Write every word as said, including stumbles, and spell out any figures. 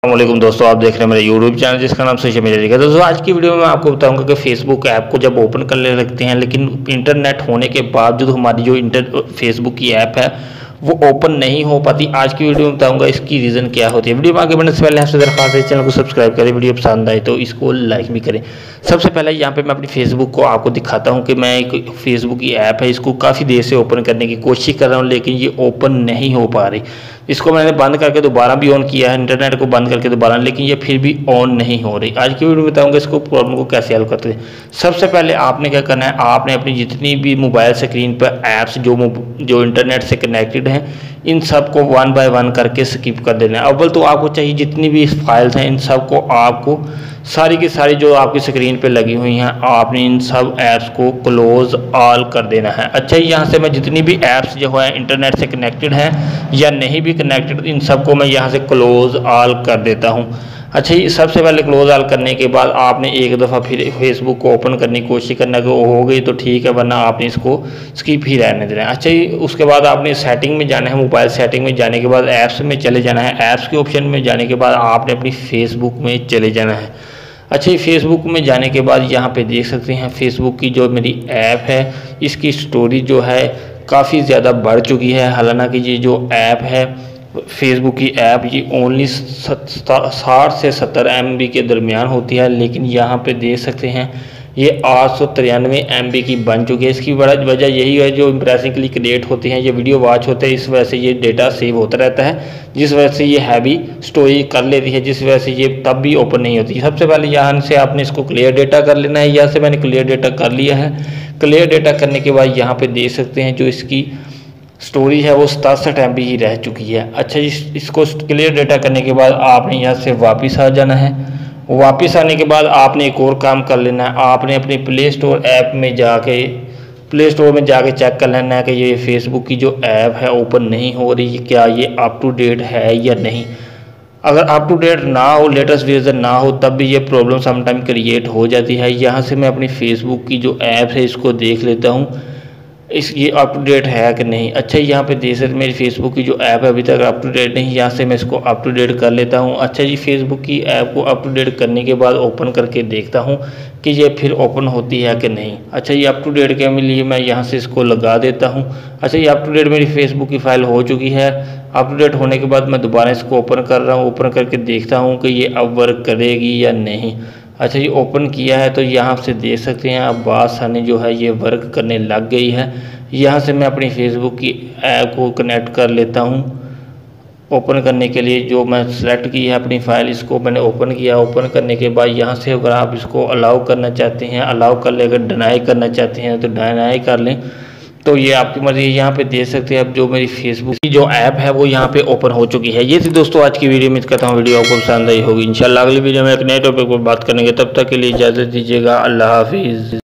अस्सलामुअलैकुम दोस्तों, आप देख रहे हैं मेरे यूट्यूब चैनल जिसका नाम सोशल मीडिया है। दोस्तों आज की वीडियो में मैं आपको बताऊंगा कि फेसबुक ऐप को जब ओपन कर ले रखते हैं लेकिन इंटरनेट होने के बावजूद हमारी जो इंटर फेसबुक की ऐप है वो ओपन नहीं हो पाती। आज की वीडियो में बताऊंगा इसकी रीज़न क्या होती है। वीडियो में आगे बढ़ने से पहले आपसे दरख्वास्त है चैनल को सब्सक्राइब करें, वीडियो पसंद आए तो इसको लाइक भी करें। सबसे पहले यहाँ पे मैं अपनी फेसबुक को आपको दिखाता हूँ कि मैं एक फेसबुक की ऐप है इसको काफ़ी देर से ओपन करने की कोशिश कर रहा हूँ लेकिन ये ओपन नहीं हो पा रही। इसको मैंने बंद करके दोबारा भी ऑन किया है, इंटरनेट को बंद करके दोबारा, लेकिन ये फिर भी ऑन नहीं हो रही। आज की वीडियो में बताऊंगा इसको प्रॉब्लम को कैसे हल करते हैं। सबसे पहले आपने क्या करना है, आपने अपनी जितनी भी मोबाइल स्क्रीन पर ऐप्स जो जो इंटरनेट से कनेक्टेड हैं इन सब को वन बाय वन करके स्किप कर देना है। अव्वल तो आपको चाहिए जितनी भी फाइल्स हैं इन सब को आपको सारी की सारी जो आपकी स्क्रीन पे लगी हुई हैं आपने इन सब ऐप्स को क्लोज ऑल कर देना है। अच्छा, यहाँ से मैं जितनी भी ऐप्स जो है इंटरनेट से कनेक्टेड हैं या नहीं भी कनेक्टेड इन सब को मैं यहाँ से क्लोज ऑल कर देता हूँ। अच्छा, ये सबसे पहले क्लोज ऑल करने के बाद आपने एक दफ़ा फिर फेसबुक को ओपन करने की कोशिश करना कि हो गई तो ठीक है, वरना आपने इसको स्किप ही रहने देना है। अच्छा, उसके बाद आपने सेटिंग में जाना है, मोबाइल सेटिंग में जाने के बाद ऐप्स में चले जाना है। ऐप्स के ऑप्शन में जाने के बाद आपने अपनी फेसबुक में चले जाना है। अच्छा, फेसबुक में जाने के बाद यहाँ पे देख सकते हैं फेसबुक की जो मेरी ऐप है इसकी स्टोरी जो है काफ़ी ज़्यादा बढ़ चुकी है। हालांकि ये जो ऐप है फेसबुक की ऐप ये ओनली साठ से सत्तर एम बी के दरमियान होती है, लेकिन यहाँ पे देख सकते हैं ये आठ सौ तिरानवे एम बी की बन चुकी है। इसकी बड़ा वजह यही है जो इंप्रेसिंग क्लिक क्रिएट होते हैं, ये वीडियो वॉच होते हैं, इस वजह से ये डेटा सेव होता रहता है, जिस वजह से ये हैवी स्टोरी कर लेती है, जिस वजह से ये तब भी ओपन नहीं होती। सबसे पहले यहाँ से आपने इसको क्लियर डेटा कर लेना है। यहाँ से मैंने क्लियर डेटा कर लिया है। क्लियर डेटा करने के बाद यहाँ पे देख सकते हैं जो इसकी स्टोरी है वो सतासठ एम बी ही रह चुकी है। अच्छा, इस, इसको क्लियर डेटा करने के बाद आपने यहाँ से वापस आ जाना है। वापस आने के बाद आपने एक और काम कर लेना है, आपने अपने प्ले स्टोर ऐप में जाके प्ले स्टोर में जाके चेक कर लेना है कि ये फेसबुक की जो ऐप है ओपन नहीं हो रही, क्या ये अप टू डेट है या नहीं। अगर अप टू डेट ना हो, लेटेस्ट वर्जन ना हो, तब भी ये प्रॉब्लम समटाइम क्रिएट हो जाती है। यहाँ से मैं अपनी फेसबुक की जो ऐप है इसको देख लेता हूँ इस ये अप टू डेट है कि नहीं। अच्छा, यहाँ पे देख सकते मेरी फेसबुक की जो ऐप है अभी तक अप टू डेट नहीं, यहाँ से मैं इसको अप टू डेट कर लेता हूँ। अच्छा जी, फेसबुक की ऐप को अप टू डेट करने के बाद ओपन करके देखता हूँ कि ये फिर ओपन होती है कि नहीं। अच्छा, ये अप टू डेट के लिए मैं यहाँ से इसको लगा देता हूँ। अच्छा, ये अप टू डेट मेरी फेसबुक की फ़ाइल हो चुकी है। अप टू डेट होने के बाद मैं दोबारा इसको ओपन कर रहा हूँ। ओपन करके देखता हूँ कि ये अब वर्क करेगी या नहीं। अच्छा, ये ओपन किया है तो यहाँ से देख सकते हैं अब आसानी जो है ये वर्क करने लग गई है। यहाँ से मैं अपनी फेसबुक की ऐप को कनेक्ट कर लेता हूँ। ओपन करने के लिए जो मैं सेलेक्ट की है अपनी फ़ाइल इसको मैंने ओपन किया। ओपन करने के बाद यहाँ से अगर आप इसको अलाउ करना चाहते हैं अलाउ कर लें, अगर डिनाई करना चाहते हैं तो डिनाई कर लें, तो ये आपकी मर्ज़ी है। यहाँ पे देख सकते हैं अब जो मेरी फेसबुक की जो ऐप है वो यहाँ पे ओपन हो चुकी है। ये थी दोस्तों आज की वीडियो। उम्मीद करता हूँ वीडियो आपको पसंद आई होगी। इंशाल्लाह अगली वीडियो में एक नए टॉपिक पर बात करेंगे, तब तक के लिए इजाज़त दीजिएगा। अल्लाह हाफिज़।